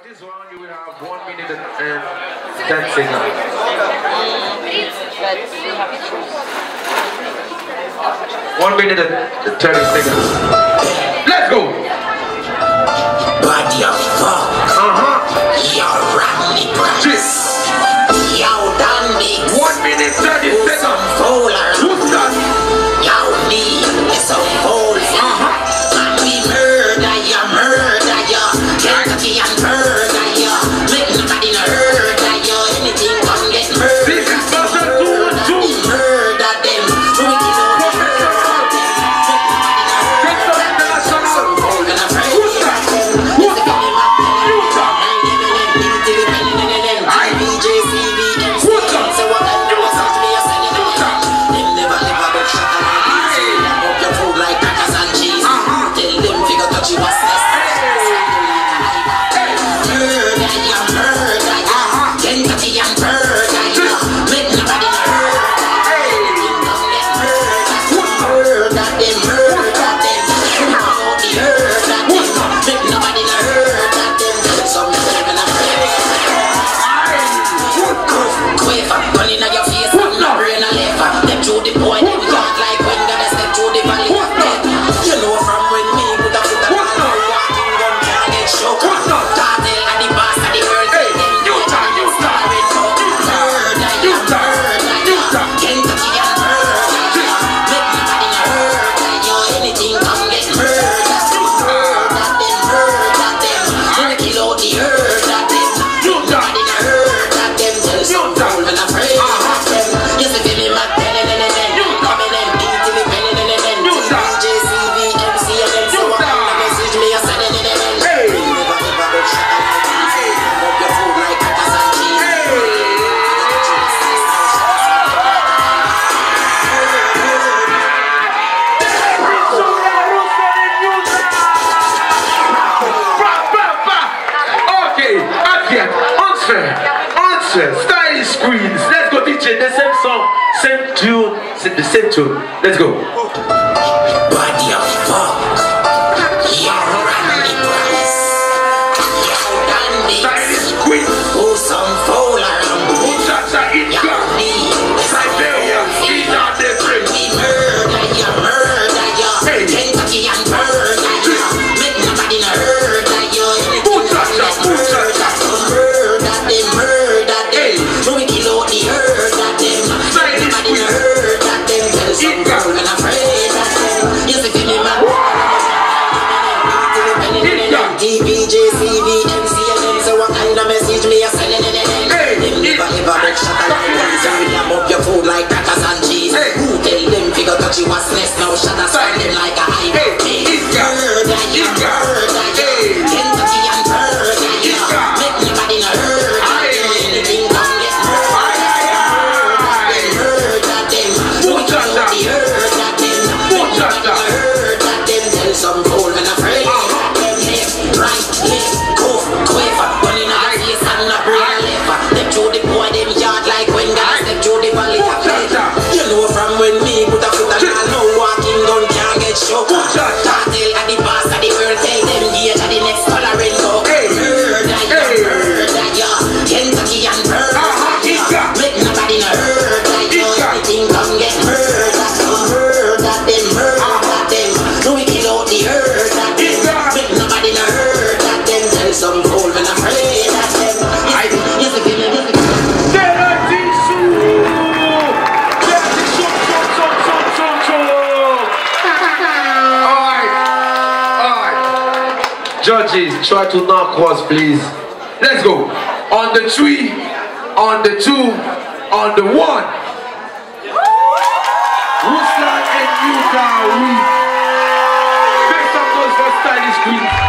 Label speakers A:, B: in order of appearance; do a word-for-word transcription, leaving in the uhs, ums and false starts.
A: this round you will have one minute and ten seconds. One minute and thirty seconds. Let's go.
B: Body of fuck.
A: Uh-huh.
B: You're Rodney Brass. Yo, Dandy.
A: One minute thirty seconds. Who's that?
B: Yo, me. It's a fool.
A: Uh-huh.
B: And we murder ya, murder ya. Kentucky and murder ya. Make nobody no murder ya. Anything come get murdered.
A: This is Barcelona two one two.
B: Murder them. So we kill all the murder them. Make nobody no murder. Some fool and a friend.
A: Who's that? Who's that? Nyuta.
B: I B J C V M C. So what I do is have to be a selling them. Them never never get shot at my feet. Up your food like crackers and cheese. Tell them figure touch you what's this. Murder ya, murder ya. Kentucky and murder ya. Make nobody no murder. Anything come get murdered. Murder them, murder them. You know the murder them. Make nobody no murder them. Some people gonna pray. Quiver, gun inna your face, I'm not brain a lever. Them through the boy, them yard like when God step through the valley of death. You know from when me put a foot on the walking gun can't get shook. Cartel and the boss of the world, tell them Nyuta, Nyuta, murder ya, murder ya. Kentucky and murder ya. Make nobody no murder ya. Anything come get murdered. Murder them, murder them. Gonna kill all the herd of them. Nobody no herd of them. Tell some fool when I'm afraid of them. Yes, if you feel my pen and then and then come in and beat till the pen and then and then T V J C V M C and then so I can message me a send and then and then never never get shot at my feet. Up your food like crackers and cheese.
A: Okay, again, answer, answer, stylish Queenz. Let's go, D J, the same song, same tune, the same tune. Let's go.
B: Body of fuck. You're Rodney Brass. Yo, Dandy.
A: Stylish Queenz.
B: Who some fool around?
A: Muchacha in
B: Yo,
A: God.
B: me.
A: Siberia, in on the brim.
B: We murder ya, murder ya.
A: Hey.
B: Kentucky and murder ya. Make nobody no murder ya.
A: Muchacha, muchacha.
B: Murder them, murder them. So we kill all the herd of them. Make nobody no herd of them. Tell some fool and afraid of them. Yes, if you feel my T V J C V M C and then so what kind of message me a sending and then them never ever break shot at police and ram up your food like crackers and cheese. Who tell them figure touch you was less now shut us on them like a high case. Murder ya, murder ya. Kentucky and murder ya. Make nobody no hurt ya. Anything come get murdered. Murder them, murder them. We kill all the hurt of them. Make nobody no hurt of them. Tell some fool when afraid of them. Left, right, left, go, quiver. Gun inna your face and not brain a lever. Them through the boy, them yard like when God step through the valley of death. You know from when me put a foot on the no walking gun can't get shook. Cartel at the boss of the world, tell them gauge at the next coloring go. Murder ya, murder ya. Kentucky and murder ya. Make nobody no hurt ya. Anything come get murdered. Murder them, murder them. So we kill all the herd of them. Make nobody no hurt of them. Tell some fool when I'm afraid of them. Yes, yes, if you know, yes, if you
A: Judges, try to knock us, please. Let's go. On the three, on the two, on the one. Rus'Lan and Nyuta win. Make some noise for stylish Queenz.